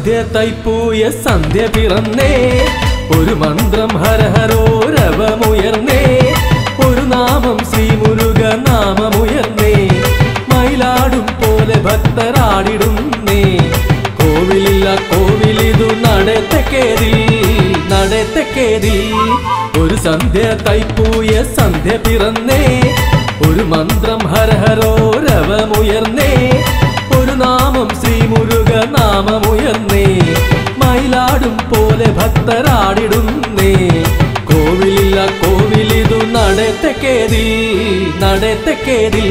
സന്ധ്യ തൈപ്പൂയ സന്ധ്യ പിറന്നേ ഒരു മന്ത്രം ഹരഹരോ രവമുയർന്നേ ഒരു നാമം ശ്രീ മുരുക നാമമുയർന്നേ മയിലാടും പോലെ ഭക്തരാടിടുന്നേ കോവിലില്ല കോവിലിതു നടത്തക്കേരി ഒരു സന്ധ്യ തൈപ്പൂയ സന്ധ്യ പിറന്നേ ഒരു മന്ത്രം ഹരഹരോ രവമുയർന്നേ ഒരു നാമം ശ്രീ മുരുക നാമമുയർന്നേ മയിലാടും പോലെ ഭക്തരാടിടുന്നേ കോവിലില്ല കോവിലിതു നടത്തക്കേരി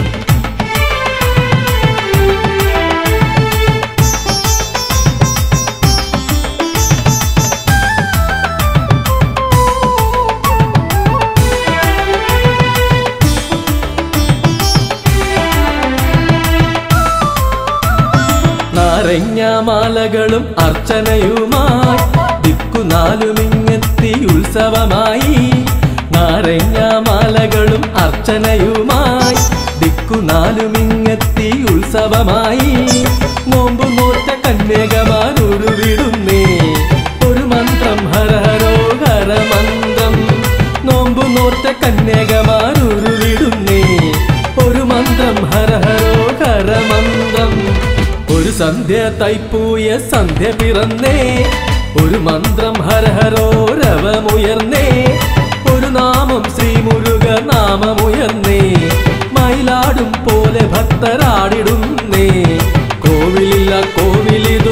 നാരങ്ങാമാലകളും അർച്ചനയുമായി ദിക്കുനാലുമിങ്ങെത്തി ഉത്സവമായി നാരങ്ങാമാലകളും അർച്ചനയുമായി ദിക്കുനാലുമിങ്ങെത്തി ഉത്സവമായി നോമ്പു നോറ്റ കന്യകമാരുരുവിടുന്നേ ഒരു മന്ത്രം ഹരഹരോ ഹരമന്ത്രം നോമ്പു നോറ്റ കന്യകമാരുരുവിടുന്നേ ഒരു മന്ത്രം ഹരഹരോ ഹരമന്ത്രം ഒരു സന്ധ്യ തൈപ്പൂയ സന്ധ്യ പിറന്നേ ഒരു മന്ത്രം ഹരഹരോ രവമുയർന്നേ ഒരു നാമം ശ്രീ മുരുക നാമമുയർന്നേ മയിലാടും പോലെ ഭക്തരാടിടുന്നേ കോവിലില്ല കോവിലിതു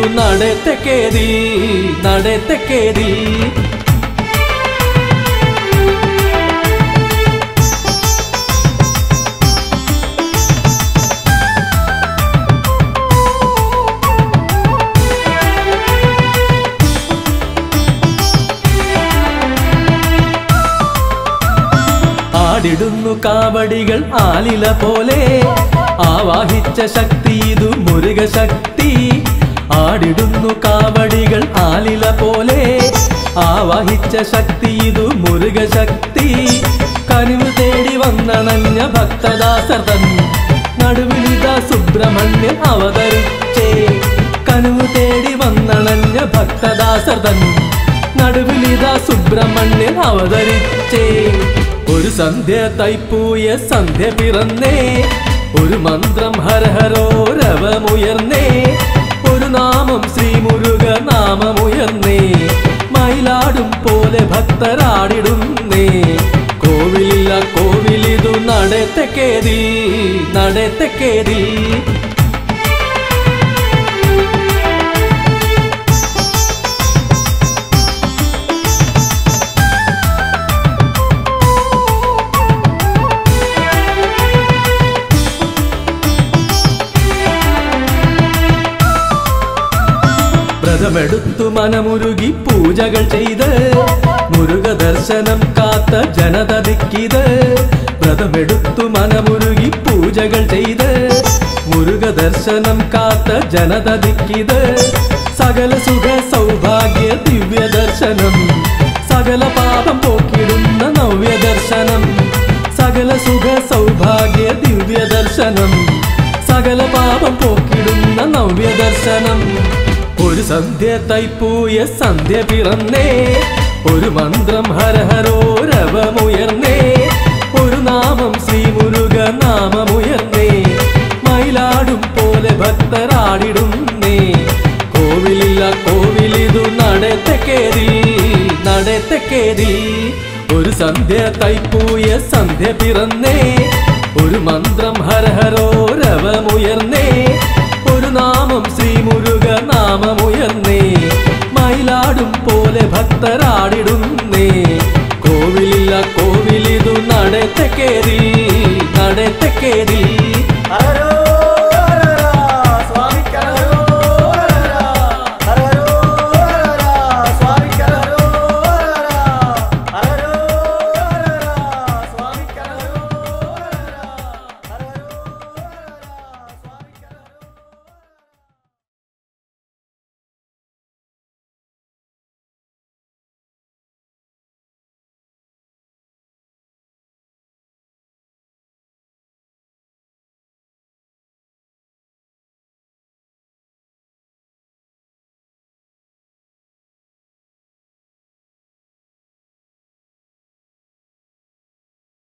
നടത്തക്കേരി ആടിടുന്നു കാവടികൾ ആലില പോലെ ആവാഹിച്ച ശക്തി ഇതു മുരുക ശക്തി ആടിടുന്നു കാവടികൾ ആലില പോലെ ആവാഹിച്ച ശക്തി ഇതു മുരുക ശക്തി കനിവ് തേടി വന്നണഞ്ഞ ഭക്തദാസർ തൻ നടുവിലിതാ സുബ്രഹ്മണ്യൻ അവതരിച്ചേ കനിവ് തേടി വന്നണഞ്ഞ ഭക്തദാസർ തൻ നടുവിലിതാ സുബ്രഹ്മണ്യൻ അവതരിച്ചേ ഒരു സന്ധ്യ തൈപ്പൂയ സന്ധ്യ പിറന്നേ ഒരു മന്ത്രം ഹരഹരോ രവമുയർന്നേ ഒരു നാമം ശ്രീ മുരുക നാമമുയർന്നേ മയിലാടും പോലെ ഭക്തരാടിടുന്നേ കോവിലില്ല കോവിലിതു നടത്തക്കേരി വ്രതമെടുത്തു മനമുരുകി പൂജകൾ ചെയ്ത് മുരുക ദർശനം കാത്ത ജനതതിക്കിത് വ്രതമെടുത്തു മനമുരുകി പൂജകൾ ചെയ്ത് മുരുക ദർശനം കാത്ത ജനതതിക്കിത് സകല സുഖ സൗഭാഗ്യ ദിവ്യ ദർശനം സകല പാപം പോക്കിടുന്ന നവ്യ ദർശനം സകല സുഖ സൗഭാഗ്യ ദിവ്യ ദർശനം സകല പാപം പോക്കിടുന്ന നവ്യ ദർശനം ഒരു സന്ധ്യ തൈപ്പൂയ സന്ധ്യ പിറന്നേ ഒരു മന്ത്രം ഹരഹരോ രവമുയർന്നേ ഒരു നാമം ശ്രീ മുരുക നാമമുയർന്നേ മയിലാടും പോലെ ഭക്തരാടിടുന്നേ കോവിലില്ല കോവിലിതു നടത്തക്കേരി ഒരു സന്ധ്യ തൈപ്പൂയ സന്ധ്യ പിറന്നേ ഒരു മന്ത്രം ഹരഹരോ രവമുയർന്നേ ഒരു നാമം ശ്രീ മുരുക നാമമുയർന്നേ മയിലാടും പോലെ ഭക്തരാടിടുന്നേ കോവിലില്ല കോവിലിതു നടത്തക്കേരി